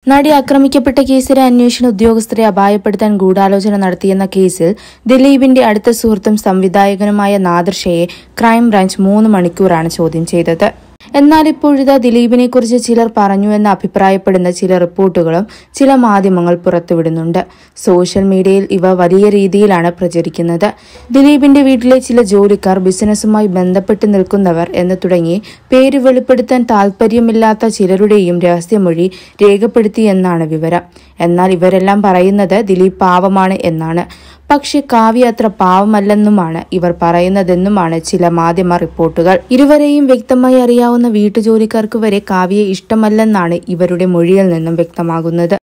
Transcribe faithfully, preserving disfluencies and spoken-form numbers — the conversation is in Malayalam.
നടി ആക്രമിക്കപ്പെട്ട കേസിലെ അന്വേഷണ ഉദ്യോഗസ്ഥരെ അപായപ്പെടുത്താൻ ഗൂഢാലോചന നടത്തിയെന്ന കേസിൽ ദിലീപിന്റെ അടുത്ത സുഹൃത്തും സംവിധായകനുമായ നാദിർഷയെ ക്രൈംബ്രാഞ്ച് മൂന്ന് മണിക്കൂറാണ് ചോദ്യം ചെയ്തത്. എന്നാൽ ഇപ്പോഴിതാ ദിലീപിനെ കുറിച്ച് ചിലർ പറഞ്ഞുവെന്ന് അഭിപ്രായപ്പെടുന്ന ചില റിപ്പോർട്ടുകളും ചില മാധ്യമങ്ങൾ പുറത്തുവിടുന്നുണ്ട്. സോഷ്യൽ മീഡിയയിൽ ഇവ വലിയ രീതിയിലാണ് പ്രചരിക്കുന്നത്. ദിലീപിന്റെ വീട്ടിലെ ചില ജോലിക്കാർ, ബിസിനസ്സുമായി ബന്ധപ്പെട്ട് നിൽക്കുന്നവർ എന്ന് തുടങ്ങി പേര് വെളിപ്പെടുത്താൻ താൽപര്യമില്ലാത്ത ചിലരുടെയും രഹസ്യമൊഴി രേഖപ്പെടുത്തിയെന്നാണ് വിവരം. എന്നാൽ ഇവരെല്ലാം പറയുന്നത് ദിലീപ് പാവമാണ് എന്നാണ്. പക്ഷെ കാവ്യ അത്ര പാവമല്ലെന്നുമാണ് ഇവർ പറയുന്നതെന്നുമാണ് ചില മാധ്യമ റിപ്പോർട്ടുകൾ. ഇരുവരെയും വ്യക്തമായി അറിയാവുന്ന വീട്ടുജോലിക്കാർക്ക് വരെ കാവ്യയെ ഇഷ്ടമല്ലെന്നാണ് ഇവരുടെ മൊഴിയിൽ നിന്നും വ്യക്തമാകുന്നത്.